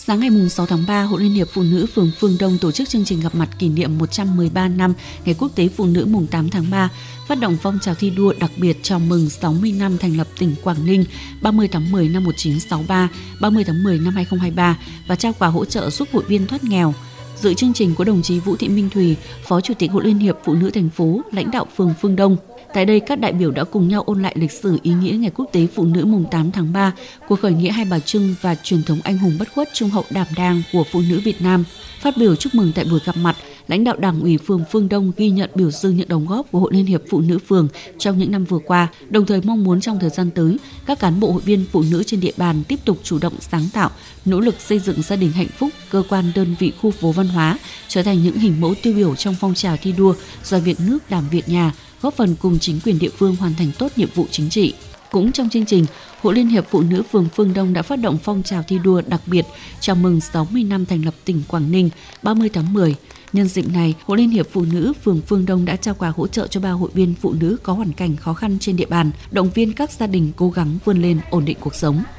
Sáng ngày 6 tháng 3, Hội Liên hiệp Phụ nữ phường Phương Đông tổ chức chương trình gặp mặt kỷ niệm 113 năm Ngày Quốc tế Phụ nữ mùng 8 tháng 3, phát động phong trào thi đua đặc biệt chào mừng 60 năm thành lập tỉnh Quảng Ninh 30 tháng 10 năm 1963, 30 tháng 10 năm 2023 và trao quà hỗ trợ giúp hội viên thoát nghèo. Dự chương trình có đồng chí Vũ Thị Minh Thùy, Phó Chủ tịch Hội Liên hiệp Phụ nữ thành phố, lãnh đạo phường Phương Đông. Tại đây, các đại biểu đã cùng nhau ôn lại lịch sử ý nghĩa Ngày Quốc tế Phụ nữ mùng 8 tháng 3, cuộc khởi nghĩa Hai Bà Trưng và truyền thống anh hùng bất khuất trung hậu đảm đang của phụ nữ Việt Nam. Phát biểu chúc mừng tại buổi gặp mặt, lãnh đạo Đảng ủy phường Phương Đông ghi nhận biểu dương những đóng góp của Hội Liên hiệp Phụ nữ phường trong những năm vừa qua, đồng thời mong muốn trong thời gian tới, các cán bộ hội viên phụ nữ trên địa bàn tiếp tục chủ động sáng tạo, nỗ lực xây dựng gia đình hạnh phúc, cơ quan đơn vị khu phố văn hóa trở thành những hình mẫu tiêu biểu trong phong trào thi đua do việc nước đảm việc nhà, góp phần cùng chính quyền địa phương hoàn thành tốt nhiệm vụ chính trị. Cũng trong chương trình, Hội Liên hiệp Phụ nữ phường Phương Đông đã phát động phong trào thi đua đặc biệt chào mừng 60 năm thành lập tỉnh Quảng Ninh 30 tháng 10. Nhân dịp này, Hội Liên hiệp Phụ nữ phường Phương Đông đã trao quà hỗ trợ cho 3 hội viên phụ nữ có hoàn cảnh khó khăn trên địa bàn, động viên các gia đình cố gắng vươn lên ổn định cuộc sống.